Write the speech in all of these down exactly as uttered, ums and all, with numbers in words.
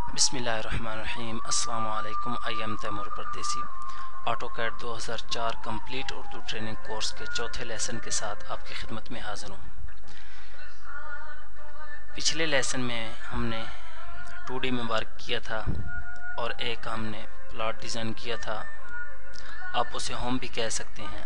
बिस्मिल्लाहिर्रहमानिर्रहीम। अस्सलाम वालेकुम। आई एम तैमूर परदेसी। ऑटोकैड दो हज़ार चार कंप्लीट उर्दू ट्रेनिंग कोर्स के चौथे लेसन के साथ आपकी खिदमत में हाजिर हूँ। पिछले लेसन में हमने टू डी में वर्क किया था और एक हमने प्लॉट डिज़ाइन किया था, आप उसे होम भी कह सकते हैं।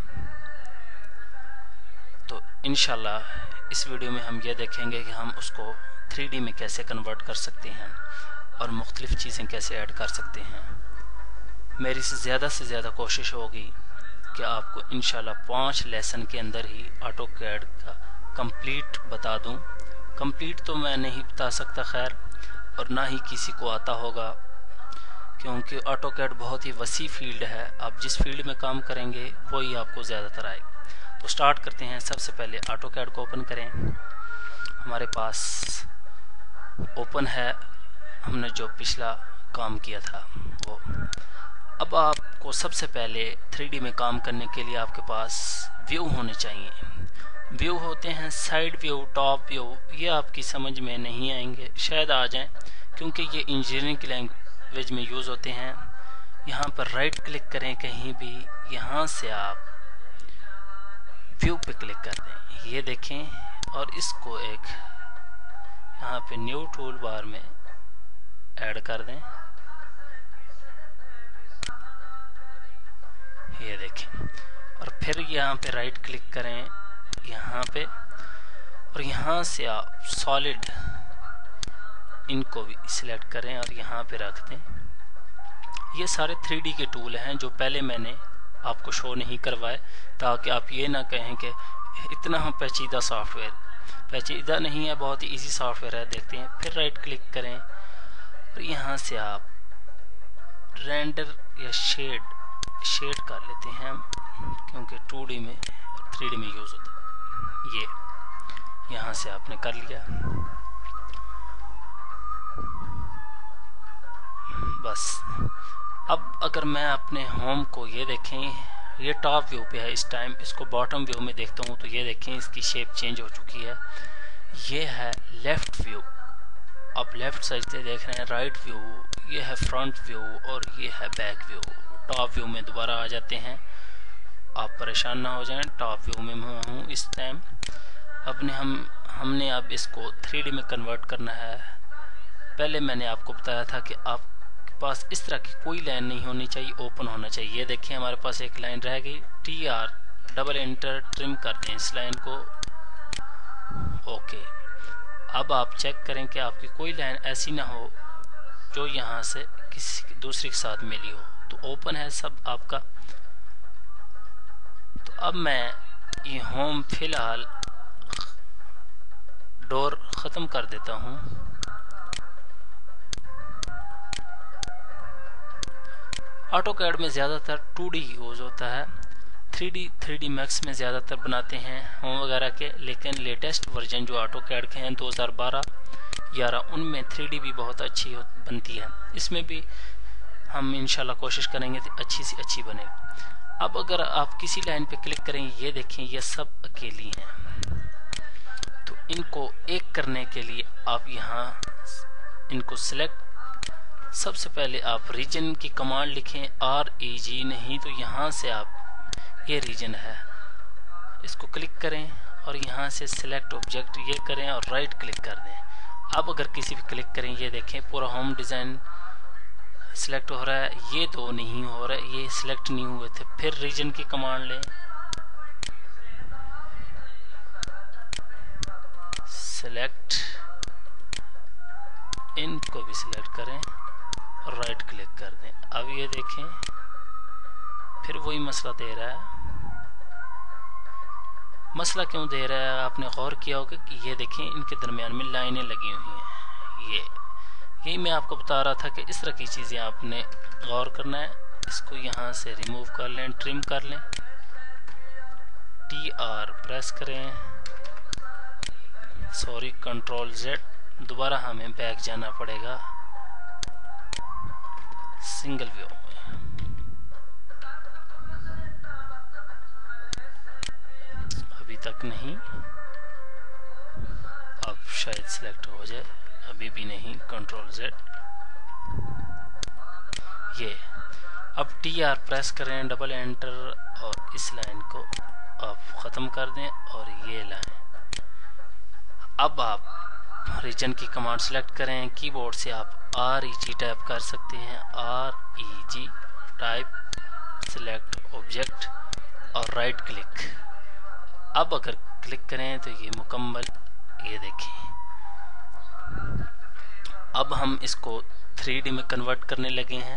तो इंशाल्लाह इस वीडियो में हम ये देखेंगे कि हम उसको थ्री डी में कैसे कन्वर्ट कर सकते हैं और मुख्तलिफ़ चीज़ें कैसे ऐड कर सकते हैं। मेरी से ज़्यादा से ज़्यादा कोशिश होगी कि आपको इंशाल्लाह पाँच लेसन के अंदर ही ऑटोकैड का कंप्लीट बता दूं। कंप्लीट तो मैं नहीं बता सकता खैर, और ना ही किसी को आता होगा, क्योंकि ऑटोकैड बहुत ही वसी फील्ड है। आप जिस फील्ड में काम करेंगे वही आपको ज़्यादातर आएगा। तो स्टार्ट करते हैं। सबसे पहले ऑटोकैड को ओपन करें। हमारे पास ओपन है, हमने जो पिछला काम किया था वो। अब आपको सबसे पहले थ्री डी में काम करने के लिए आपके पास व्यू होने चाहिए। व्यू होते हैं साइड व्यू, टॉप व्यू। ये आपकी समझ में नहीं आएंगे, शायद आ जाएं, क्योंकि ये इंजीनियरिंग की लैंग्वेज में यूज़ होते हैं। यहाँ पर राइट क्लिक करें कहीं भी, यहाँ से आप व्यू पे क्लिक कर दें, ये देखें, और इसको एक यहाँ पे न्यू टूल बार में ऐड कर दें। ये देखें, और फिर यहाँ पे राइट क्लिक करें यहाँ पे, और यहाँ से आप सॉलिड इनको भी सिलेक्ट करें और यहाँ पे रख दें। ये सारे थ्री डी के टूल हैं जो पहले मैंने आपको शो नहीं करवाए, ताकि आप ये ना कहें कि इतना हम पेचीदा सॉफ्टवेयर। पेचीदा नहीं है, बहुत ही इजी सॉफ्टवेयर है। देखते हैं। फिर राइट क्लिक करें और यहाँ से आप रेंडर या शेड शेड कर लेते हैं, क्योंकि टू डी में थ्री डी में यूज़ होता है। ये यहाँ से आपने कर लिया। बस अब अगर मैं अपने होम को, ये देखें, ये टॉप व्यू पे है इस टाइम, इसको बॉटम व्यू में देखता हूँ तो ये देखें इसकी शेप चेंज हो चुकी है। ये है लेफ़्ट व्यू, आप लेफ़्ट साइड से देख रहे हैं। राइट व्यू, ये है फ्रंट व्यू, और ये है बैक व्यू। टॉप व्यू में दोबारा आ जाते हैं, आप परेशान ना हो जाएं। टॉप व्यू में मैं हूँ इस टाइम। अपने हम हमने अब इसको थ्री डी में कन्वर्ट करना है। पहले मैंने आपको बताया था कि आप पास इस तरह की कोई लाइन नहीं होनी चाहिए, ओपन होना चाहिए। ये देखिए हमारे पास एक लाइन रह गई। T R double enter trim कर दें इस लाइन को। ओके, अब आप चेक करें कि आपकी कोई लाइन ऐसी ना हो जो यहाँ से किसी दूसरी के साथ मिली हो। तो ओपन है सब आपका। तो अब मैं ये होम फिलहाल डोर ख़त्म कर देता हूँ। ऑटोकैड में ज़्यादातर टू डी यूज़ होता है, three D three D max में ज़्यादातर बनाते हैं होम वगैरह के। लेकिन लेटेस्ट वर्जन जो ऑटोकैड के हैं दो हज़ार बारह ग्यारह, उनमें थ्री डी भी बहुत अच्छी बनती है। इसमें भी हम इंशाल्लाह कोशिश करेंगे कि अच्छी सी अच्छी बने। अब अगर आप किसी लाइन पे क्लिक करें, ये देखें ये सब अकेली हैं। तो इनको एक करने के लिए आप यहाँ इनको सिलेक्ट, सबसे पहले आप रीजन की कमांड लिखें, आर ई जी, नहीं तो यहाँ से आप, ये रीजन है, इसको क्लिक करें और यहाँ से सिलेक्ट ऑब्जेक्ट ये करें और राइट क्लिक कर दें। अब अगर किसी भी क्लिक करें, ये देखें पूरा होम डिज़ाइन सिलेक्ट हो रहा है। ये दो नहीं हो रहा है, ये सिलेक्ट नहीं हुए थे। फिर रीजन की कमांड लें, सिलेक्ट, इनको भी सिलेक्ट करें और राइट क्लिक कर दें। अब ये देखें फिर वही मसला दे रहा है। मसला क्यों दे रहा है आपने गौर किया होगा कि ये देखें इनके दरमियान में लाइनें लगी हुई हैं। ये यही मैं आपको बता रहा था कि इस तरह की चीज़ें आपने गौर करना है। इसको यहाँ से रिमूव कर लें, ट्रिम कर लें, टी आर प्रेस करें, सॉरी कंट्रोल जेड, दोबारा हमें बैक जाना पड़ेगा सिंगल व्यू में। अभी तक नहीं, अब शायद सिलेक्ट हो जाए। अभी भी नहीं, कंट्रोल जेड, ये अब टी आर प्रेस करें, डबल एंटर, और इस लाइन को आप ख़त्म कर दें और ये लाइन। अब आप रीजन की कमांड सेलेक्ट करें, कीबोर्ड से आप आर ई जी टाइप कर सकते हैं, R E G type, select object और राइट क्लिक। अब अगर क्लिक करें तो ये मुकम्मल, ये देखें। अब हम इसको थ्री डी में कन्वर्ट करने लगे हैं।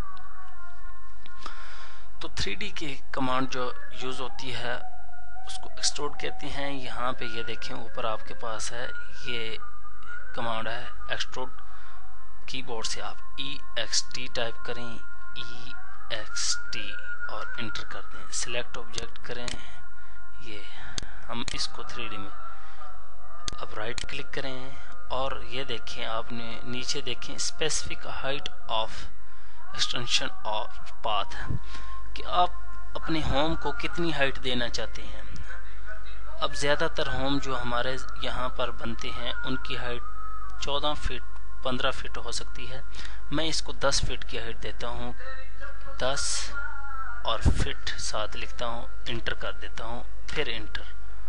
तो थ्री डी की कमांड जो यूज़ होती है उसको एक्सट्रूड कहते हैं। यहाँ पे ये देखें ऊपर आपके पास है, ये कमांड है एक्सट्रूड। कीबोर्ड से आप ई एक्स टी टाइप करें, ई एक्स टी, और इंटर कर दें। सिलेक्ट ऑब्जेक्ट करें, ये हम इसको थ्री डी में। अब राइट क्लिक करें और ये देखें, आपने नीचे देखें specific height of extension of path, कि आप अपने होम को कितनी हाइट देना चाहते हैं। अब ज़्यादातर होम जो हमारे यहाँ पर बनते हैं उनकी हाइट चौदह फीट पंद्रह फीट हो सकती है। मैं इसको दस फीट की हाइट देता हूँ, दस और फिट साथ लिखता हूँ, इंटर कर देता हूँ, फिर इंटर।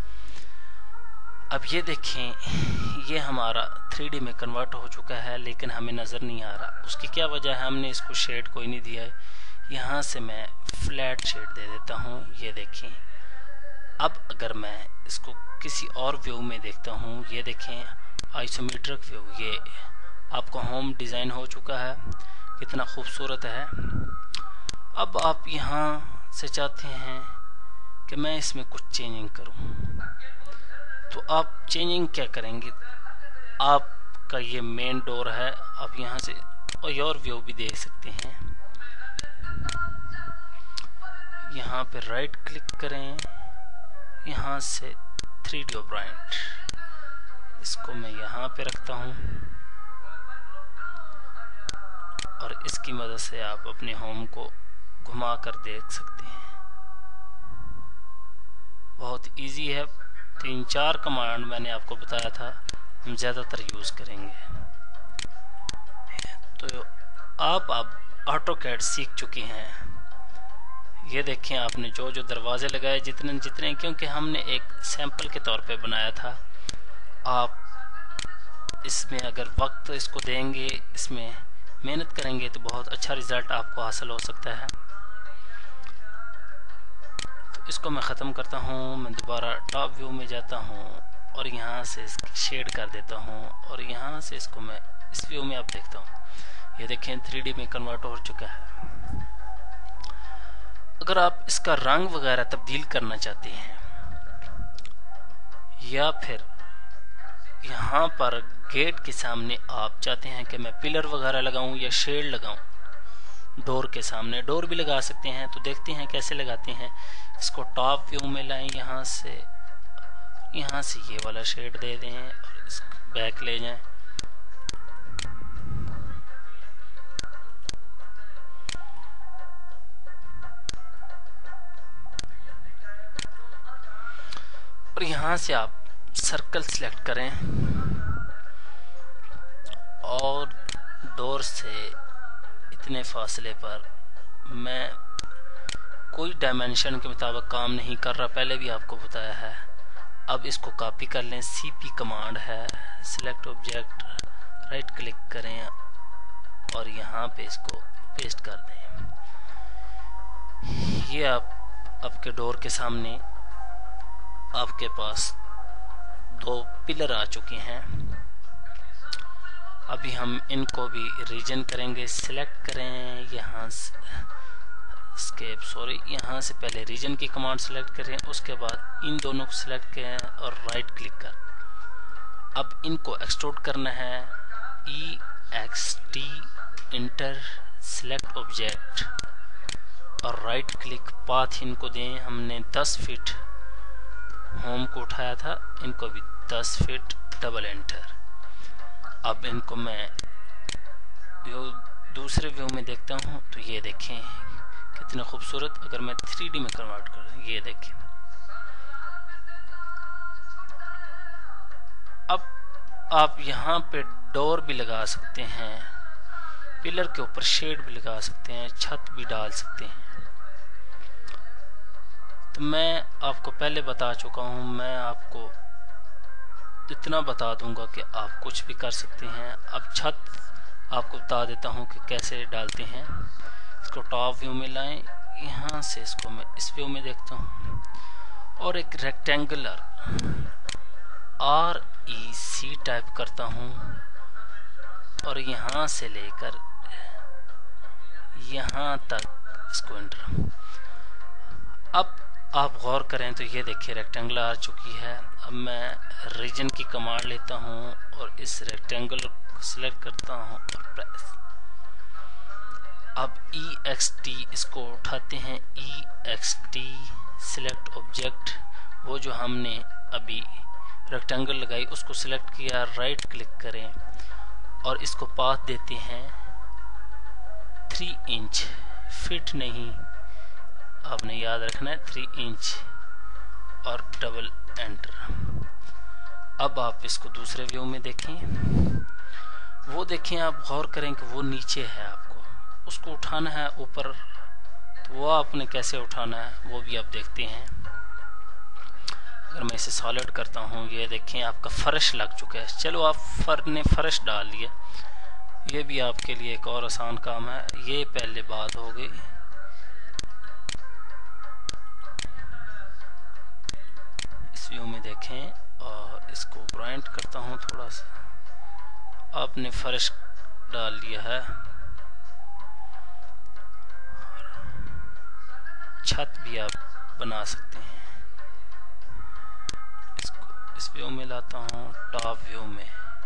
अब ये देखें, ये हमारा थ्री डी में कन्वर्ट हो चुका है, लेकिन हमें नज़र नहीं आ रहा। उसकी क्या वजह है, हमने इसको शेड कोई नहीं दिया है। यहाँ से मैं फ्लैट शेड दे देता हूँ, ये देखें। अब अगर मैं इसको किसी और व्यू में देखता हूँ, ये देखें आइसोमेट्रिक व्यू, ये आपका होम डिज़ाइन हो चुका है, कितना खूबसूरत है। अब आप यहाँ से चाहते हैं कि मैं इसमें कुछ चेंजिंग करूँ, तो आप चेंजिंग क्या करेंगे, आपका ये मेन डोर है, आप यहाँ से और व्यू भी देख सकते हैं। यहाँ पे राइट क्लिक करें, यहाँ से थ्री डी ऑब्जेक्ट, इसको मैं यहाँ पे रखता हूँ और इसकी मदद से आप अपने होम को घुमा कर देख सकते हैं। बहुत इजी है। तीन चार कमांड मैंने आपको बताया था, हम ज़्यादातर यूज़ करेंगे। तो आप आप ऑटोकैड सीख चुके हैं। ये देखें, आपने जो जो दरवाजे लगाए, जितने जितने, क्योंकि हमने एक सैंपल के तौर पे बनाया था। आप इसमें अगर वक्त इसको देंगे, इसमें मेहनत करेंगे, तो बहुत अच्छा रिज़ल्ट आपको हासिल हो सकता है। तो इसको मैं ख़त्म करता हूँ, मैं दोबारा टॉप व्यू में जाता हूँ और यहाँ से इसकी शेड कर देता हूँ और यहाँ से इसको मैं इस व्यू में आप देखता हूँ। ये देखें थ्री डी में कन्वर्ट हो चुका है। अगर आप इसका रंग वगैरह तब्दील करना चाहते हैं, या फिर यहाँ पर गेट के सामने आप चाहते हैं कि मैं पिलर वगैरह लगाऊं या शेड लगाऊं, डोर के सामने डोर भी लगा सकते हैं। तो देखते हैं कैसे लगाते हैं। इसको टॉप व्यू में लाएं, यहाँ से यहाँ से ये वाला शेड दे दें और इसको बैक ले जाएं। और यहाँ से आप सर्कल सिलेक्ट करें और डोर से इतने फासले पर, मैं कोई डायमेंशन के मुताबिक काम नहीं कर रहा, पहले भी आपको बताया है। अब इसको कॉपी कर लें, सीपी कमांड है, सिलेक्ट ऑब्जेक्ट, राइट क्लिक करें और यहाँ पे इसको पेस्ट कर दें। ये आप आपके डोर के सामने आपके पास दो पिलर आ चुके हैं। अभी हम इनको भी रीजन करेंगे, सिलेक्ट करें, यहाँ से स्केप सॉरी यहाँ से पहले रीजन की कमांड सेलेक्ट करें, उसके बाद इन दोनों को सिलेक्ट करें और राइट क्लिक कर। अब इनको एक्सट्रूड करना है, E X T, enter, select object और राइट क्लिक, पाथ इनको दें। हमने दस फीट होम को उठाया था, इनको भी दस फीट, डबल एंटर। अब इनको मैं व्यू दूसरे व्यू में देखता हूँ, तो ये देखें कितने खूबसूरत। अगर मैं थ्री डी में कन्वर्ट करूँ, ये देखें। अब आप यहाँ पे डोर भी लगा सकते हैं, पिलर के ऊपर शेड भी लगा सकते हैं, छत भी डाल सकते हैं। तो मैं आपको पहले बता चुका हूँ, मैं आपको इतना बता दूंगा कि आप कुछ भी कर सकते हैं। अब छत आपको बता देता हूँ कि कैसे डालते हैं। इसको टॉप व्यू में लाएं, यहाँ से इसको मैं इस व्यू में देखता हूँ और एक rectangular R E C type करता हूँ और यहाँ से लेकर यहाँ तक इसको एंटर। अब आप गौर करें तो ये देखिए रेक्टेंगल आ चुकी है। अब मैं रीजन की कमांड लेता हूँ और इस रेक्टेंगल को सिलेक्ट करता हूँ और प्रेस। अब ई एक्स टी इसको उठाते हैं, E X T select object, वो जो हमने अभी रेक्टेंगल लगाई उसको सिलेक्ट किया, राइट क्लिक करें और इसको पाथ देते हैं थ्री इंच, फिट नहीं, आपने याद रखना है थ्री इंच और डबल एंटर। अब आप इसको दूसरे व्यू में देखें, वो देखें, आप गौर करें कि वो नीचे है, आपको उसको उठाना है ऊपर, तो वो आपने कैसे उठाना है वो भी आप देखते हैं। अगर मैं इसे सॉलिड करता हूँ, ये देखें आपका फर्श लग चुका है। चलो आप फर ने फर्श डाल लिया, ये भी आपके लिए एक और आसान काम है। ये पहले बात हो गई। इस व्यू में देखें और इसको ब्राइट करता हूँ थोड़ा सा। आपने फर्श डाल लिया है, छत भी आप बना सकते हैं। इसको इस व्यू में लाता हूँ, टॉप व्यू में।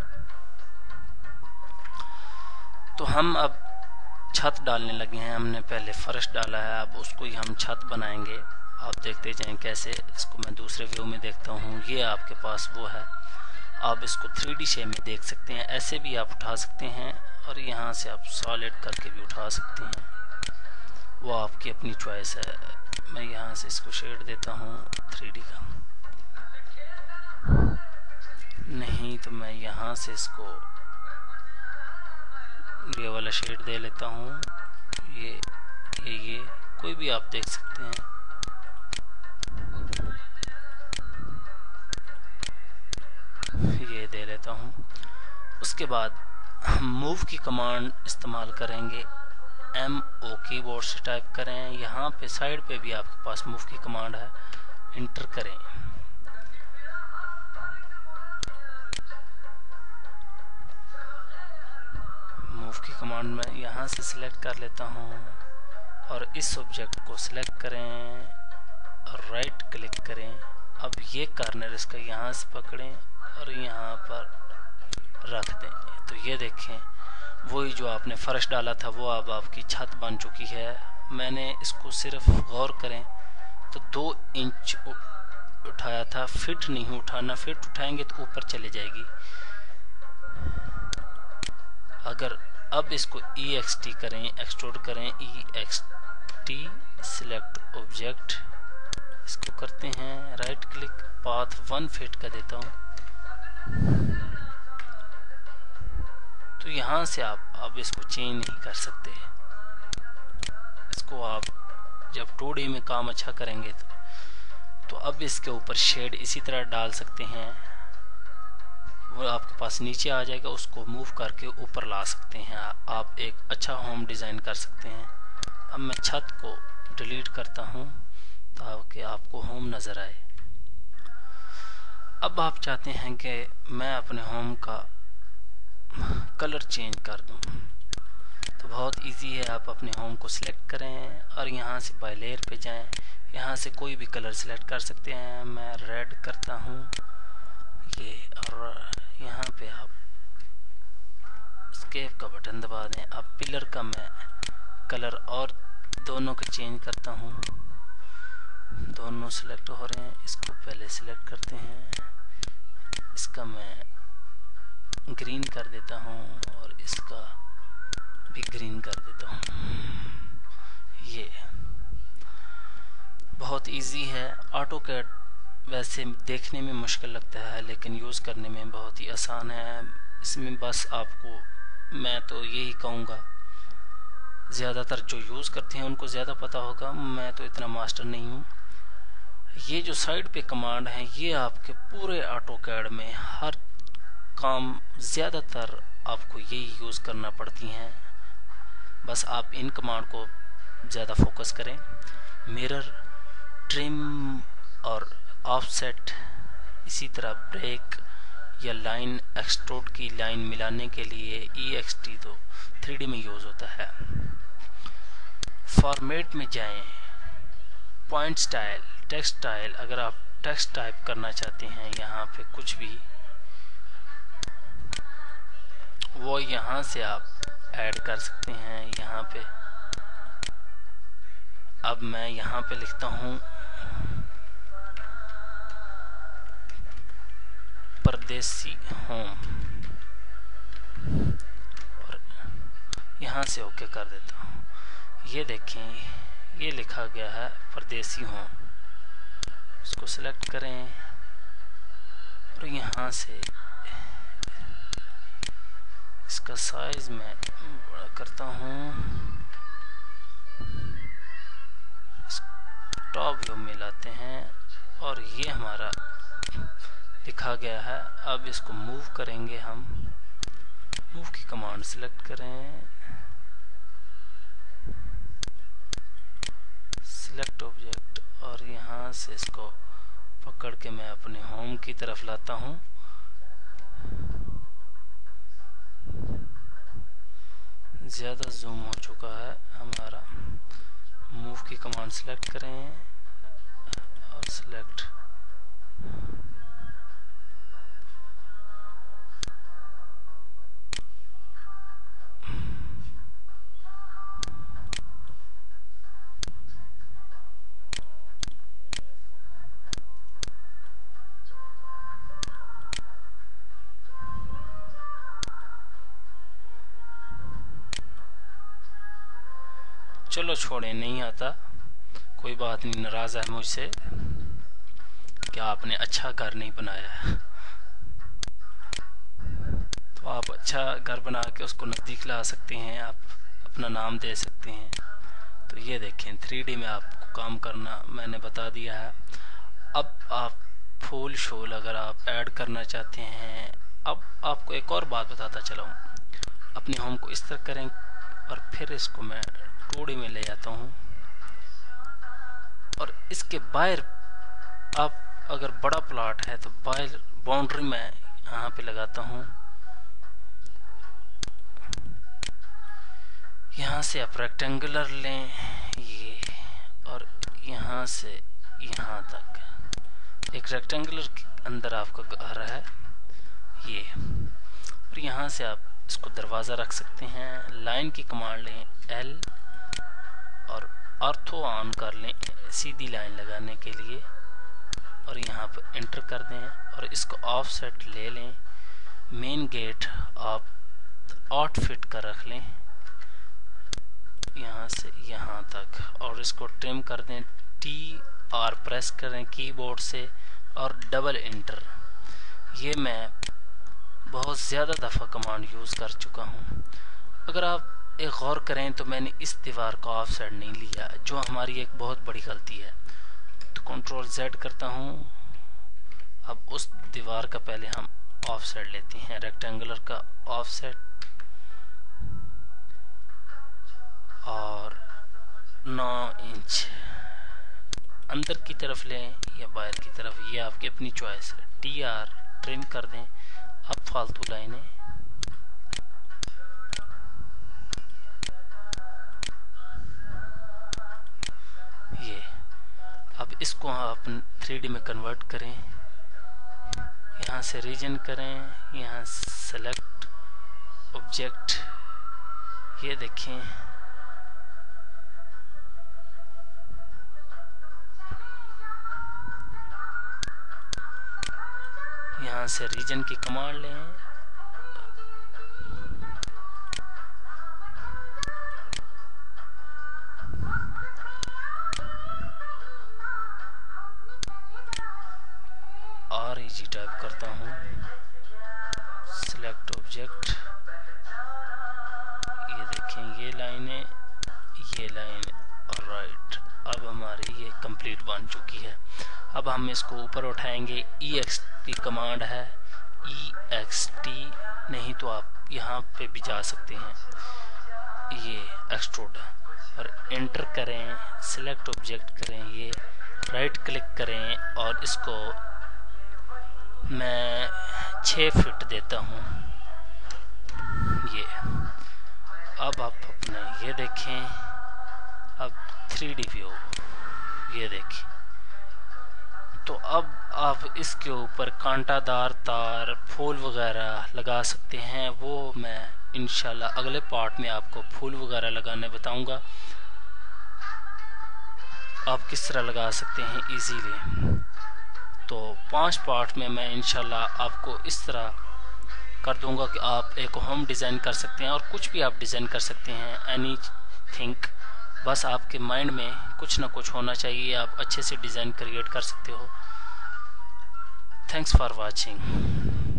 तो हम अब छत डालने लगे हैं। हमने पहले फर्श डाला है, अब उसको ही हम छत बनाएंगे। आप देखते जाएं कैसे। इसको मैं दूसरे व्यू में देखता हूँ, ये आपके पास वो है। आप इसको थ्री डी शेप में देख सकते हैं, ऐसे भी आप उठा सकते हैं और यहाँ से आप सॉलिड करके भी उठा सकते हैं, वो आपकी अपनी चॉइस है। मैं यहाँ से इसको शेड देता हूँ थ्री डी का, नहीं तो मैं यहाँ से इसको ये वाला शेड दे लेता हूँ। ये ये ये कोई भी आप देख सकते हैं। ये दे लेता हूँ। उसके बाद हम मूव की कमांड इस्तेमाल करेंगे। एम ओ कीबोर्ड से टाइप करें, यहाँ पे साइड पे भी आपके पास मूव की कमांड है, इंटर करें। मूव की कमांड में यहाँ से सिलेक्ट कर लेता हूँ और इस ऑब्जेक्ट को सिलेक्ट करें और राइट क्लिक करें। अब ये कॉर्नर इसका यहाँ से पकड़ें और यहाँ पर रख दें। तो ये देखें, वही जो आपने फर्श डाला था वो अब आपकी छत बन चुकी है। मैंने इसको सिर्फ गौर करें तो दो इंच उठाया था, फिट नहीं उठाना, फिट उठाएंगे तो ऊपर चले जाएगी। अगर अब इसको ई एक्स टी करें, एक्सट्रूड करें, E X T select object, इसको करते हैं right click, path one feet का देता हूँ। तो यहाँ से आप अब इसको चेंज नहीं कर सकते। इसको आप जब टू डी में काम अच्छा करेंगे तो, तो अब इसके ऊपर शेड इसी तरह डाल सकते हैं, वो आपके पास नीचे आ जाएगा, उसको मूव करके ऊपर ला सकते हैं। आप एक अच्छा होम डिज़ाइन कर सकते हैं। अब मैं छत को डिलीट करता हूँ ताकि आपको होम नज़र आए। अब आप चाहते हैं कि मैं अपने होम का कलर चेंज कर दूं, तो बहुत इजी है। आप अपने होम को सिलेक्ट करें और यहाँ से बाय लेयर पे जाएं, यहाँ से कोई भी कलर सिलेक्ट कर सकते हैं। मैं रेड करता हूँ ये, और यहाँ पे आप एस्केप का बटन दबा दें। अब पिलर का मैं कलर और दोनों का चेंज करता हूँ, दोनों सिलेक्ट हो रहे हैं। इसको पहले सिलेक्ट करते हैं, इसका मैं ग्रीन कर देता हूँ और इसका भी ग्रीन कर देता हूँ। ये बहुत इजी है। ऑटोकैड वैसे देखने में मुश्किल लगता है लेकिन यूज़ करने में बहुत ही आसान है। इसमें बस आपको मैं तो यही कहूँगा ज़्यादातर जो यूज़ करते हैं उनको ज़्यादा पता होगा, मैं तो इतना मास्टर नहीं हूँ। ये जो साइड पे कमांड है ये आपके पूरे ऑटोकैड में हर काम ज़्यादातर आपको यही यूज़ करना पड़ती हैं। बस आप इन कमांड को ज़्यादा फोकस करें। मिरर, ट्रिम और ऑफसेट, इसी तरह ब्रेक या लाइन एक्सट्रूड की लाइन मिलाने के लिए ई एक्स टी तो थ्री डी में यूज़ होता है। फॉर्मेट में जाएं, पॉइंट स्टाइल, टेक्स्ट स्टाइल, अगर आप टेक्स्ट टाइप करना चाहते हैं यहाँ पे कुछ भी, वो यहाँ से आप ऐड कर सकते हैं। यहाँ पे अब मैं यहाँ पे लिखता हूँ परदेसी होम और यहाँ से ओके कर देता हूँ। ये देखें, ये लिखा गया है परदेसी होम। इसको सिलेक्ट करें और यहाँ से इसका साइज मैं बड़ा करता हूँ, टॉप व्यू में लाते हैं और ये हमारा लिखा गया है। अब इसको मूव करेंगे हम। मूव की कमांड सिलेक्ट करें, सिलेक्ट ऑब्जेक्ट और यहाँ से इसको पकड़ के मैं अपने होम की तरफ लाता हूँ। ज़्यादा जूम हो चुका है हमारा। मूव की कमांड सिलेक्ट करें और सिलेक्ट, चलो छोड़े, नहीं आता कोई बात नहीं। नाराज़ है मुझसे क्या आपने अच्छा घर नहीं बनाया है, तो आप अच्छा घर बना के उसको नज़दीक ला सकते हैं, आप अपना नाम दे सकते हैं। तो ये देखें, थ्री डी में आपको काम करना मैंने बता दिया है। अब आप फूल शोल अगर आप ऐड करना चाहते हैं, अब आपको एक और बात बताता चलाऊँ। अपने होम को इस तरह करें और फिर इसको मैं टू डी में ले जाता हूँ और इसके बाहर आप अगर बड़ा प्लॉट है तो बाहर बाउंड्री में यहाँ पे लगाता हूँ। यहाँ से आप रेक्टेंगुलर लें ये, और यहाँ से यहाँ तक एक रेक्टेंगुलर के अंदर आपका घर है ये, और यहाँ से आप इसको दरवाज़ा रख सकते हैं। लाइन की कमांड लें एल और ऑर्थो ऑन कर लें सीधी लाइन लगाने के लिए और यहाँ पर एंटर कर दें और इसको ऑफसेट ले लें। मेन गेट आप आठ फीट का रख लें यहाँ से यहाँ तक और इसको ट्रिम कर दें। टी आर प्रेस करें कीबोर्ड से और डबल एंटर। ये मैं बहुत ज़्यादा दफ़ा कमांड यूज़ कर चुका हूँ। अगर आप एक गौर करें तो मैंने इस दीवार का ऑफ साइड नहीं लिया, जो हमारी एक बहुत बड़ी गलती है। तो कंट्रोल जेड करता हूँ। अब उस दीवार का पहले हम ऑफ साइड लेते हैं, रेक्टेंगुलर का ऑफ साइड और नौ इंच अंदर की तरफ लें या बाहर की तरफ, ये आपकी अपनी चॉइस है। टी आर ट्रिम कर दें। अब फालतू लाइनें ये, अब इसको आप थ्री डी में कन्वर्ट करें। यहाँ से रीजन करें, यहाँ सेलेक्ट ऑब्जेक्ट, ये देखें यहाँ से रीजन की कमांड लें और इजी टाइप करता हूँ। सिलेक्ट ऑब्जेक्ट, ये देखें ये लाइनें ये लाइन और राइट। अब हमारी ये कंप्लीट बन चुकी है। अब हम इसको ऊपर उठाएंगे। ई एक्स टी कमांड है, ई एक्स टी, नहीं तो आप यहाँ पे भी जा सकते हैं, ये एक्सट्रूड, और एंटर करें, सिलेक्ट ऑब्जेक्ट करें, ये राइट क्लिक करें और इसको मैं छः फीट देता हूँ। ये अब आप अपने ये देखें, अब थ्री डी व्यू ये देखें। तो अब आप इसके ऊपर कांटादार तार, फूल वगैरह लगा सकते हैं। वो मैं इंशाल्लाह अगले पार्ट में आपको फूल वगैरह लगाने बताऊंगा, आप किस तरह लगा सकते हैं इजीली। तो पांच पार्ट में मैं इंशाल्लाह आपको इस तरह कर दूंगा कि आप एक होम डिज़ाइन कर सकते हैं, और कुछ भी आप डिज़ाइन कर सकते हैं, एनी थिंक। बस आपके माइंड में कुछ ना कुछ होना चाहिए, आप अच्छे से डिज़ाइन क्रिएट कर सकते हो। Thanks for watching.